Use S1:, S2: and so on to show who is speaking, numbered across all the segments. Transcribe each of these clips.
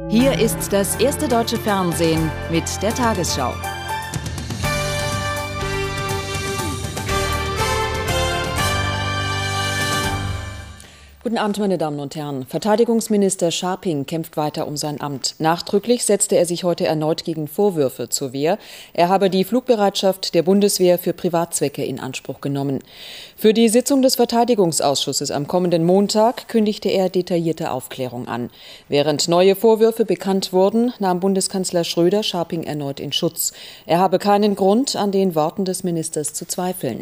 S1: Hier ist das erste deutsche Fernsehen mit der Tagesschau. Guten Abend, meine Damen und Herren. Verteidigungsminister Scharping kämpft weiter um sein Amt. Nachdrücklich setzte er sich heute erneut gegen Vorwürfe zur Wehr. Er habe die Flugbereitschaft der Bundeswehr für Privatzwecke in Anspruch genommen. Für die Sitzung des Verteidigungsausschusses am kommenden Montag kündigte er detaillierte Aufklärung an. Während neue Vorwürfe bekannt wurden, nahm Bundeskanzler Schröder Scharping erneut in Schutz. Er habe keinen Grund, an den Worten des Ministers zu zweifeln.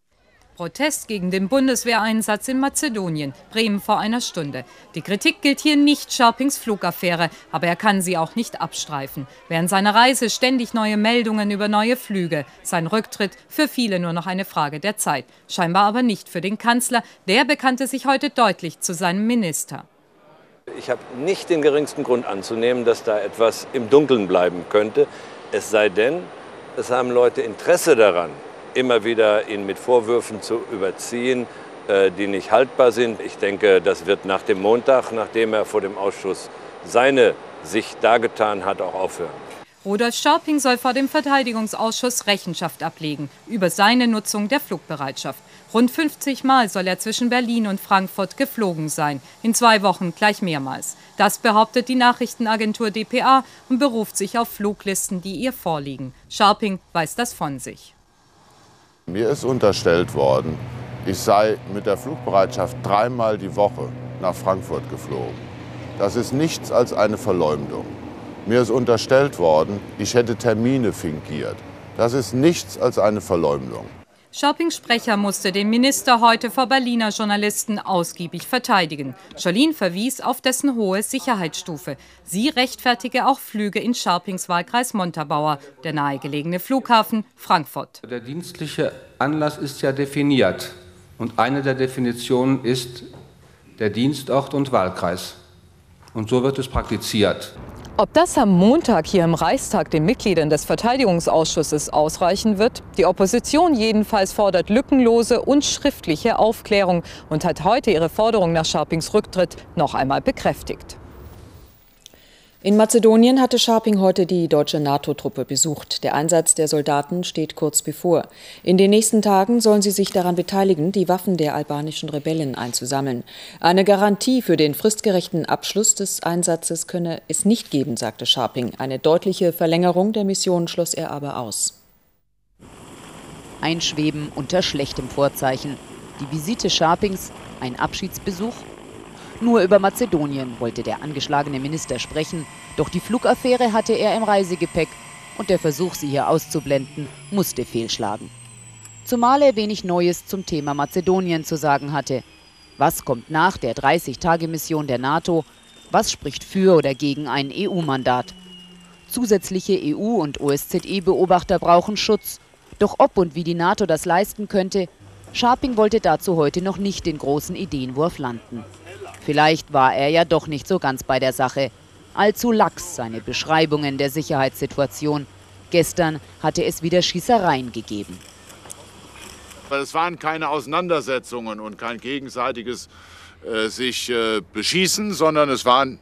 S2: Protest gegen den Bundeswehreinsatz in Mazedonien, Bremen vor einer Stunde. Die Kritik gilt hier nicht Scharpings Flugaffäre, aber er kann sie auch nicht abstreifen. Während seiner Reise ständig neue Meldungen über neue Flüge. Sein Rücktritt für viele nur noch eine Frage der Zeit. Scheinbar aber nicht für den Kanzler. Der bekannte sich heute deutlich zu seinem Minister.
S3: Ich habe nicht den geringsten Grund anzunehmen, dass da etwas im Dunkeln bleiben könnte. Es sei denn, es haben Leute Interesse daran, immer wieder ihn mit Vorwürfen zu überziehen, die nicht haltbar sind. Ich denke, das wird nach dem Montag, nachdem er vor dem Ausschuss seine Sicht dargetan hat, auch aufhören.
S2: Rudolf Scharping soll vor dem Verteidigungsausschuss Rechenschaft ablegen über seine Nutzung der Flugbereitschaft. Rund 50 Mal soll er zwischen Berlin und Frankfurt geflogen sein. In 2 Wochen gleich mehrmals. Das behauptet die Nachrichtenagentur dpa und beruft sich auf Fluglisten, die ihr vorliegen. Scharping weist das von sich.
S4: Mir ist unterstellt worden, ich sei mit der Flugbereitschaft 3-mal die Woche nach Frankfurt geflogen. Das ist nichts als eine Verleumdung. Mir ist unterstellt worden, ich hätte Termine fingiert. Das ist nichts als eine Verleumdung.
S2: Scharpings Sprecher musste den Minister heute vor Berliner Journalisten ausgiebig verteidigen. Scholin verwies auf dessen hohe Sicherheitsstufe. Sie rechtfertige auch Flüge in Scharpings Wahlkreis Montabaur, der nahegelegene Flughafen Frankfurt.
S5: Der dienstliche Anlass ist ja definiert. Und eine der Definitionen ist der Dienstort und Wahlkreis. Und so wird es praktiziert.
S2: Ob das am Montag hier im Reichstag den Mitgliedern des Verteidigungsausschusses ausreichen wird? Die Opposition jedenfalls fordert lückenlose und schriftliche Aufklärung und hat heute ihre Forderung nach Scharpings Rücktritt noch einmal bekräftigt.
S1: In Mazedonien hatte Scharping heute die deutsche NATO-Truppe besucht. Der Einsatz der Soldaten steht kurz bevor. In den nächsten Tagen sollen sie sich daran beteiligen, die Waffen der albanischen Rebellen einzusammeln. Eine Garantie für den fristgerechten Abschluss des Einsatzes könne es nicht geben, sagte Scharping. Eine deutliche Verlängerung der Mission schloss er aber aus.
S6: Einschweben unter schlechtem Vorzeichen. Die Visite Scharpings, ein Abschiedsbesuch? Nur über Mazedonien wollte der angeschlagene Minister sprechen, doch die Flugaffäre hatte er im Reisegepäck und der Versuch, sie hier auszublenden, musste fehlschlagen. Zumal er wenig Neues zum Thema Mazedonien zu sagen hatte. Was kommt nach der 30-Tage-Mission der NATO? Was spricht für oder gegen ein EU-Mandat? Zusätzliche EU- und OSZE-Beobachter brauchen Schutz. Doch ob und wie die NATO das leisten könnte, Scharping wollte dazu heute noch nicht den großen Ideenwurf landen. Vielleicht war er ja doch nicht so ganz bei der Sache. Allzu lax seine Beschreibungen der Sicherheitssituation. Gestern hatte es wieder Schießereien gegeben.
S7: Es waren keine Auseinandersetzungen und kein gegenseitiges sich beschießen, sondern es waren,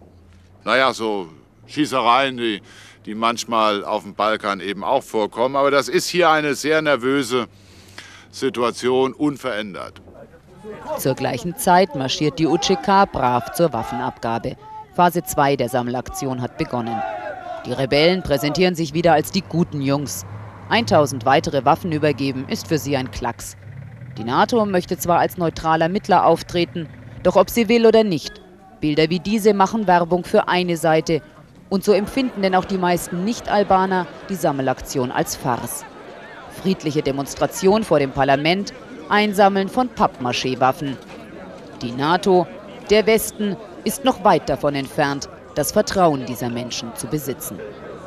S7: so Schießereien, die manchmal auf dem Balkan eben auch vorkommen. Aber das ist hier eine sehr nervöse Situation, unverändert.
S6: Zur gleichen Zeit marschiert die UÇK brav zur Waffenabgabe. Phase 2 der Sammelaktion hat begonnen. Die Rebellen präsentieren sich wieder als die guten Jungs. 1000 weitere Waffen übergeben ist für sie ein Klacks. Die NATO möchte zwar als neutraler Mittler auftreten, doch ob sie will oder nicht. Bilder wie diese machen Werbung für eine Seite. Und so empfinden denn auch die meisten Nicht-Albaner die Sammelaktion als Farce. Friedliche Demonstration vor dem Parlament, Einsammeln von Pappmaché-Waffen. Die NATO, der Westen, ist noch weit davon entfernt, das Vertrauen dieser Menschen zu besitzen.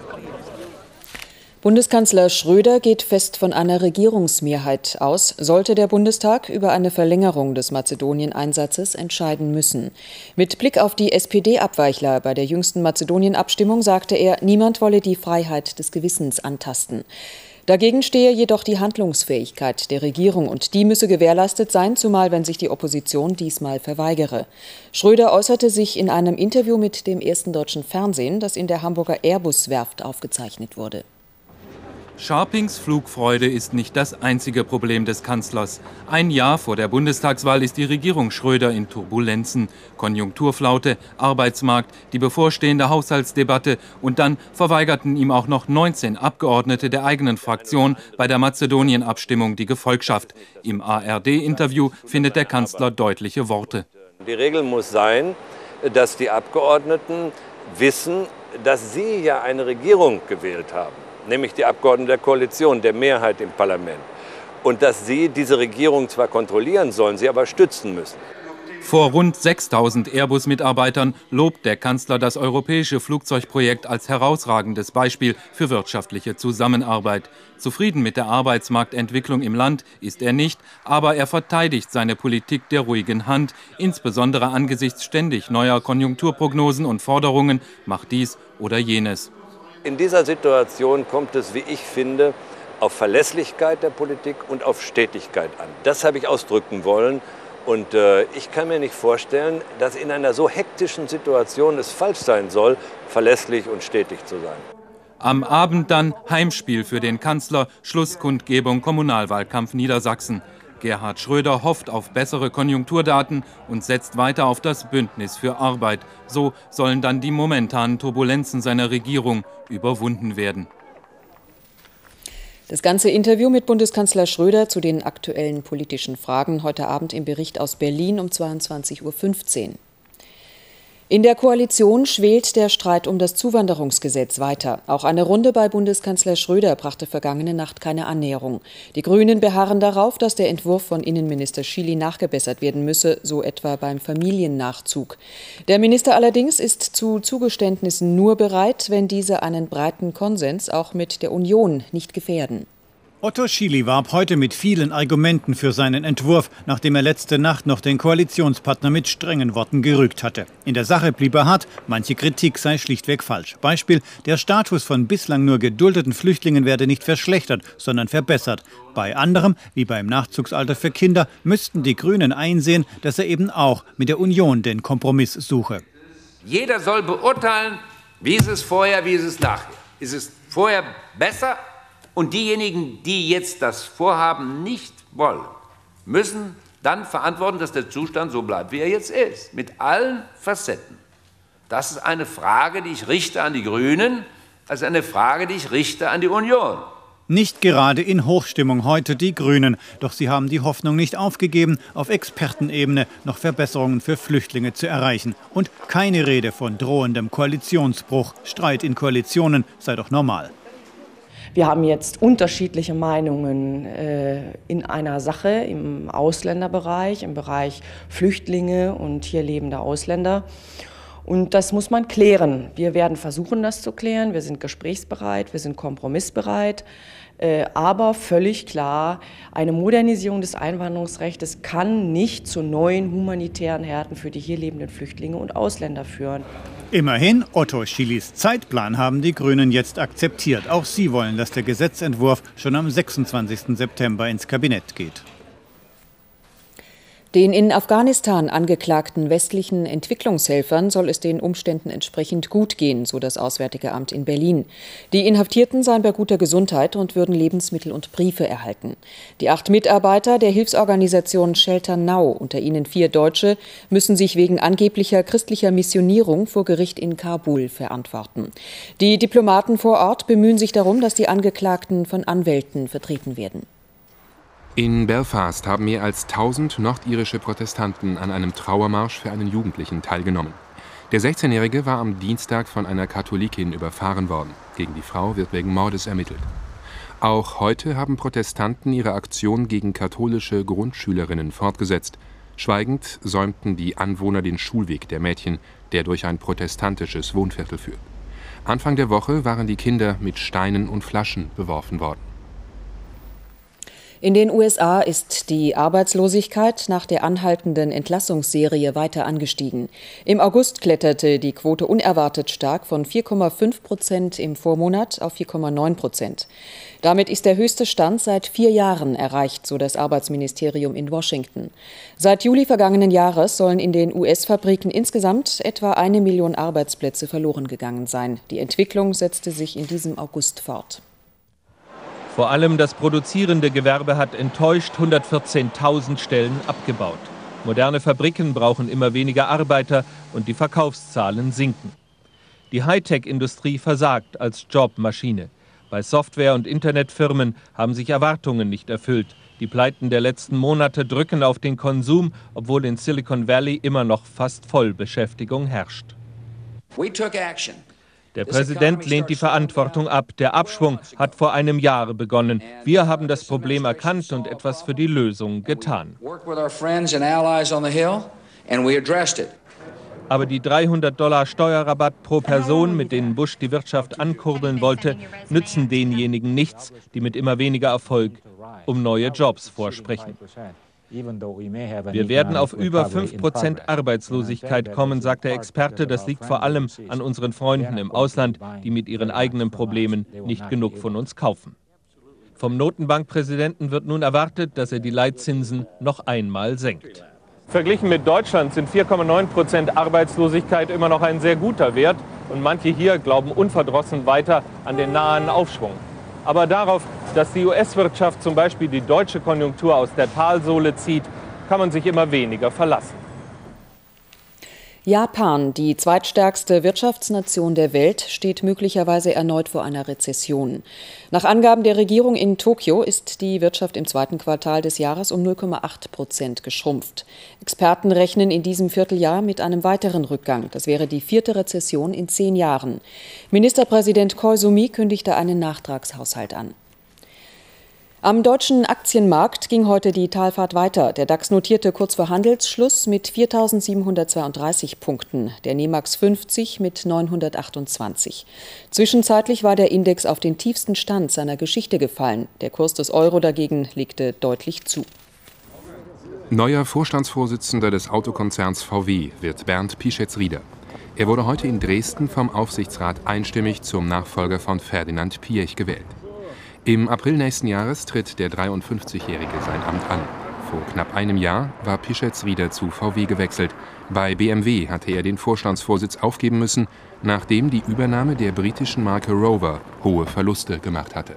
S1: Bundeskanzler Schröder geht fest von einer Regierungsmehrheit aus, sollte der Bundestag über eine Verlängerung des Mazedonien-Einsatzes entscheiden müssen. Mit Blick auf die SPD-Abweichler bei der jüngsten Mazedonien-Abstimmung sagte er, niemand wolle die Freiheit des Gewissens antasten. Dagegen stehe jedoch die Handlungsfähigkeit der Regierung und die müsse gewährleistet sein, zumal wenn sich die Opposition diesmal verweigere. Schröder äußerte sich in einem Interview mit dem ersten deutschen Fernsehen, das in der Hamburger Airbus-Werft aufgezeichnet wurde.
S8: Scharpings Flugfreude ist nicht das einzige Problem des Kanzlers. Ein Jahr vor der Bundestagswahl ist die Regierung Schröder in Turbulenzen. Konjunkturflaute, Arbeitsmarkt, die bevorstehende Haushaltsdebatte und dann verweigerten ihm auch noch 19 Abgeordnete der eigenen Fraktion bei der Mazedonien-Abstimmung die Gefolgschaft. Im ARD-Interview findet der Kanzler deutliche Worte.
S3: Die Regel muss sein, dass die Abgeordneten wissen, dass sie ja eine Regierung gewählt haben. Nämlich die Abgeordneten der Koalition, der Mehrheit im Parlament. Und dass sie diese Regierung zwar kontrollieren sollen, sie aber stützen müssen.
S8: Vor rund 6.000 Airbus-Mitarbeitern lobt der Kanzler das europäische Flugzeugprojekt als herausragendes Beispiel für wirtschaftliche Zusammenarbeit. Zufrieden mit der Arbeitsmarktentwicklung im Land ist er nicht, aber er verteidigt seine Politik der ruhigen Hand. Insbesondere angesichts ständig neuer Konjunkturprognosen und Forderungen, macht dies oder jenes.
S3: In dieser Situation kommt es, wie ich finde, auf Verlässlichkeit der Politik und auf Stetigkeit an. Das habe ich ausdrücken wollen. Und ich kann mir nicht vorstellen, dass in einer so hektischen Situation es falsch sein soll, verlässlich und stetig zu sein.
S8: Am Abend dann Heimspiel für den Kanzler, Schlusskundgebung Kommunalwahlkampf Niedersachsen. Gerhard Schröder hofft auf bessere Konjunkturdaten und setzt weiter auf das Bündnis für Arbeit. So sollen dann die momentanen Turbulenzen seiner Regierung überwunden werden.
S1: Das ganze Interview mit Bundeskanzler Schröder zu den aktuellen politischen Fragen heute Abend im Bericht aus Berlin um 22:15 Uhr. In der Koalition schwelt der Streit um das Zuwanderungsgesetz weiter. Auch eine Runde bei Bundeskanzler Schröder brachte vergangene Nacht keine Annäherung. Die Grünen beharren darauf, dass der Entwurf von Innenminister Schily nachgebessert werden müsse, so etwa beim Familiennachzug. Der Minister allerdings ist zu Zugeständnissen nur bereit, wenn diese einen breiten Konsens auch mit der Union nicht gefährden.
S9: Otto Schily warb heute mit vielen Argumenten für seinen Entwurf, nachdem er letzte Nacht noch den Koalitionspartner mit strengen Worten gerügt hatte. In der Sache blieb er hart, manche Kritik sei schlichtweg falsch. Beispiel, der Status von bislang nur geduldeten Flüchtlingen werde nicht verschlechtert, sondern verbessert. Bei anderem, wie beim Nachzugsalter für Kinder, müssten die Grünen einsehen, dass er eben auch mit der Union den Kompromiss suche.
S10: Jeder soll beurteilen, wie ist es vorher, wie ist es nachher. Ist es vorher besser? Und diejenigen, die jetzt das Vorhaben nicht wollen, müssen dann verantworten, dass der Zustand so bleibt, wie er jetzt ist, mit allen Facetten. Das ist eine Frage, die ich richte an die Grünen, also eine Frage, die ich richte an die Union.
S9: Nicht gerade in Hochstimmung heute die Grünen, doch sie haben die Hoffnung nicht aufgegeben, auf Expertenebene noch Verbesserungen für Flüchtlinge zu erreichen. Und keine Rede von drohendem Koalitionsbruch. Streit in Koalitionen sei doch normal.
S11: Wir haben jetzt unterschiedliche Meinungen in einer Sache im Ausländerbereich, im Bereich Flüchtlinge und hier lebende Ausländer. Und das muss man klären. Wir werden versuchen, das zu klären. Wir sind gesprächsbereit, wir sind kompromissbereit. Aber völlig klar, eine Modernisierung des Einwanderungsrechts kann nicht zu neuen humanitären Härten für die hier lebenden Flüchtlinge und Ausländer führen.
S9: Immerhin, Otto Schilys Zeitplan haben die Grünen jetzt akzeptiert. Auch sie wollen, dass der Gesetzentwurf schon am 26. September ins Kabinett geht.
S1: Den in Afghanistan angeklagten westlichen Entwicklungshelfern soll es den Umständen entsprechend gut gehen, so das Auswärtige Amt in Berlin. Die Inhaftierten seien bei guter Gesundheit und würden Lebensmittel und Briefe erhalten. Die 8 Mitarbeiter der Hilfsorganisation Shelter Now, unter ihnen 4 Deutsche, müssen sich wegen angeblicher christlicher Missionierung vor Gericht in Kabul verantworten. Die Diplomaten vor Ort bemühen sich darum, dass die Angeklagten von Anwälten vertreten werden.
S12: In Belfast haben mehr als 1000 nordirische Protestanten an einem Trauermarsch für einen Jugendlichen teilgenommen. Der 16-Jährige war am Dienstag von einer Katholikin überfahren worden. Gegen die Frau wird wegen Mordes ermittelt. Auch heute haben Protestanten ihre Aktion gegen katholische Grundschülerinnen fortgesetzt. Schweigend säumten die Anwohner den Schulweg der Mädchen, der durch ein protestantisches Wohnviertel führt. Anfang der Woche waren die Kinder mit Steinen und Flaschen beworfen worden.
S1: In den USA ist die Arbeitslosigkeit nach der anhaltenden Entlassungsserie weiter angestiegen. Im August kletterte die Quote unerwartet stark von 4,5% im Vormonat auf 4,9%. Damit ist der höchste Stand seit 4 Jahren erreicht, so das Arbeitsministerium in Washington. Seit Juli vergangenen Jahres sollen in den US-Fabriken insgesamt etwa 1 Million Arbeitsplätze verloren gegangen sein. Die Entwicklung setzte sich in diesem August fort.
S13: Vor allem das produzierende Gewerbe hat enttäuscht 114.000 Stellen abgebaut. Moderne Fabriken brauchen immer weniger Arbeiter und die Verkaufszahlen sinken. Die Hightech-Industrie versagt als Jobmaschine. Bei Software- und Internetfirmen haben sich Erwartungen nicht erfüllt. Die Pleiten der letzten Monate drücken auf den Konsum, obwohl in Silicon Valley immer noch fast Vollbeschäftigung herrscht. Der Präsident lehnt die Verantwortung ab. Der Abschwung hat vor einem Jahr begonnen. Wir haben das Problem erkannt und etwas für die Lösung getan. Aber die $300 Steuerrabatt pro Person, mit denen Bush die Wirtschaft ankurbeln wollte, nützen denjenigen nichts, die mit immer weniger Erfolg um neue Jobs vorsprechen. Wir werden auf über 5% Arbeitslosigkeit kommen, sagt der Experte. Das liegt vor allem an unseren Freunden im Ausland, die mit ihren eigenen Problemen nicht genug von uns kaufen. Vom Notenbankpräsidenten wird nun erwartet, dass er die Leitzinsen noch einmal senkt. Verglichen mit Deutschland sind 4,9% Arbeitslosigkeit immer noch ein sehr guter Wert. Und manche hier glauben unverdrossen weiter an den nahen Aufschwung. Aber darauf, dass die US-Wirtschaft zum Beispiel die deutsche Konjunktur aus der Talsohle zieht, kann man sich immer weniger verlassen.
S1: Japan, die zweitstärkste Wirtschaftsnation der Welt, steht möglicherweise erneut vor einer Rezession. Nach Angaben der Regierung in Tokio ist die Wirtschaft im zweiten Quartal des Jahres um 0,8% geschrumpft. Experten rechnen in diesem Vierteljahr mit einem weiteren Rückgang. Das wäre die 4. Rezession in 10 Jahren. Ministerpräsident Koizumi kündigte einen Nachtragshaushalt an. Am deutschen Aktienmarkt ging heute die Talfahrt weiter. Der DAX notierte kurz vor Handelsschluss mit 4.732 Punkten, der NEMAX 50 mit 928. Zwischenzeitlich war der Index auf den tiefsten Stand seiner Geschichte gefallen. Der Kurs des Euro dagegen legte deutlich zu.
S12: Neuer Vorstandsvorsitzender des Autokonzerns VW wird Bernd Pischetz-Rieder. Er wurde heute in Dresden vom Aufsichtsrat einstimmig zum Nachfolger von Ferdinand Piëch gewählt. Im April nächsten Jahres tritt der 53-Jährige sein Amt an. Vor knapp einem Jahr war Pischetz-Rieder zu VW gewechselt. Bei BMW hatte er den Vorstandsvorsitz aufgeben müssen, nachdem die Übernahme der britischen Marke Rover hohe Verluste gemacht hatte.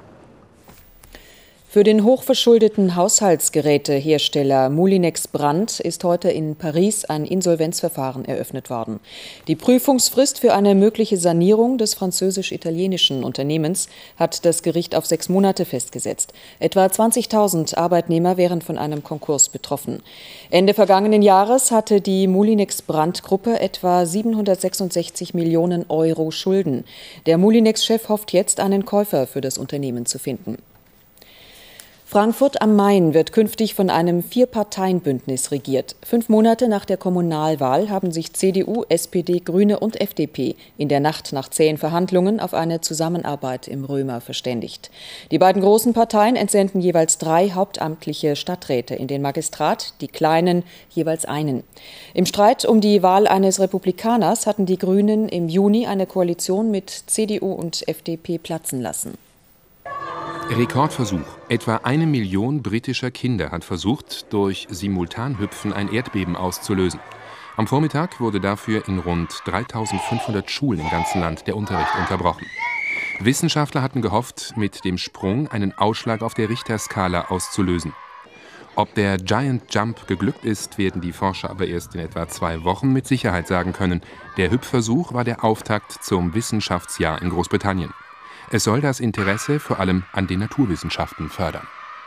S1: Für den hochverschuldeten Haushaltsgerätehersteller Moulinex Brandt ist heute in Paris ein Insolvenzverfahren eröffnet worden. Die Prüfungsfrist für eine mögliche Sanierung des französisch-italienischen Unternehmens hat das Gericht auf 6 Monate festgesetzt. Etwa 20.000 Arbeitnehmer wären von einem Konkurs betroffen. Ende vergangenen Jahres hatte die Moulinex Brandt-Gruppe etwa 766 Millionen Euro Schulden. Der Moulinex-Chef hofft jetzt, einen Käufer für das Unternehmen zu finden. Frankfurt am Main wird künftig von einem 4-Parteien-Bündnis regiert. 5 Monate nach der Kommunalwahl haben sich CDU, SPD, Grüne und FDP in der Nacht nach zähen Verhandlungen auf eine Zusammenarbeit im Römer verständigt. Die beiden großen Parteien entsenden jeweils 3 hauptamtliche Stadträte in den Magistrat, die kleinen jeweils einen. Im Streit um die Wahl eines Republikaners hatten die Grünen im Juni eine Koalition mit CDU und FDP platzen lassen.
S12: Rekordversuch. Etwa 1 Million britischer Kinder hat versucht, durch Simultanhüpfen ein Erdbeben auszulösen. Am Vormittag wurde dafür in rund 3.500 Schulen im ganzen Land der Unterricht unterbrochen. Wissenschaftler hatten gehofft, mit dem Sprung einen Ausschlag auf der Richterskala auszulösen. Ob der Giant Jump geglückt ist, werden die Forscher aber erst in etwa 2 Wochen mit Sicherheit sagen können. Der Hüpfversuch war der Auftakt zum Wissenschaftsjahr in Großbritannien. Es soll das Interesse vor allem an den Naturwissenschaften fördern.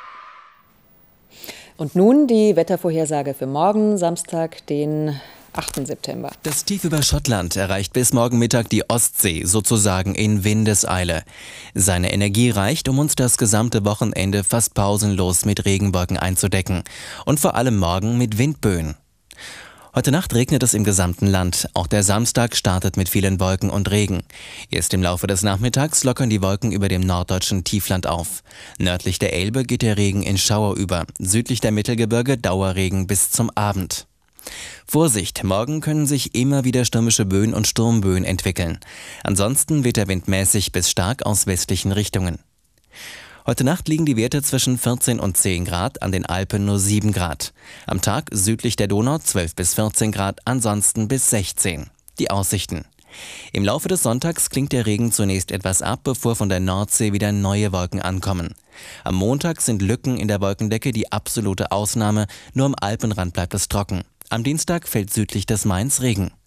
S1: Und nun die Wettervorhersage für morgen, Samstag, den 8. September.
S14: Das Tief über Schottland erreicht bis morgen Mittag die Ostsee, sozusagen in Windeseile. Seine Energie reicht, um uns das gesamte Wochenende fast pausenlos mit Regenwolken einzudecken. Und vor allem morgen mit Windböen. Heute Nacht regnet es im gesamten Land. Auch der Samstag startet mit vielen Wolken und Regen. Erst im Laufe des Nachmittags lockern die Wolken über dem norddeutschen Tiefland auf. Nördlich der Elbe geht der Regen in Schauer über. Südlich der Mittelgebirge Dauerregen bis zum Abend. Vorsicht, morgen können sich immer wieder stürmische Böen und Sturmböen entwickeln. Ansonsten weht der Wind mäßig bis stark aus westlichen Richtungen. Heute Nacht liegen die Werte zwischen 14 und 10 Grad, an den Alpen nur 7 Grad. Am Tag südlich der Donau 12 bis 14 Grad, ansonsten bis 16. Die Aussichten. Im Laufe des Sonntags klingt der Regen zunächst etwas ab, bevor von der Nordsee wieder neue Wolken ankommen. Am Montag sind Lücken in der Wolkendecke die absolute Ausnahme, nur am Alpenrand bleibt es trocken. Am Dienstag fällt südlich des Mains Regen.